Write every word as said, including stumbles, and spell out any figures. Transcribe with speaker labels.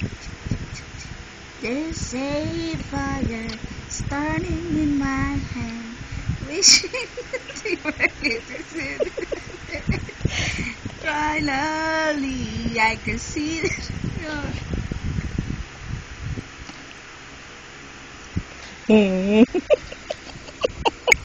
Speaker 1: There's a fire starting in my hand, wishing that you were here to see it. Finally, I can see that you're...
Speaker 2: Hmm.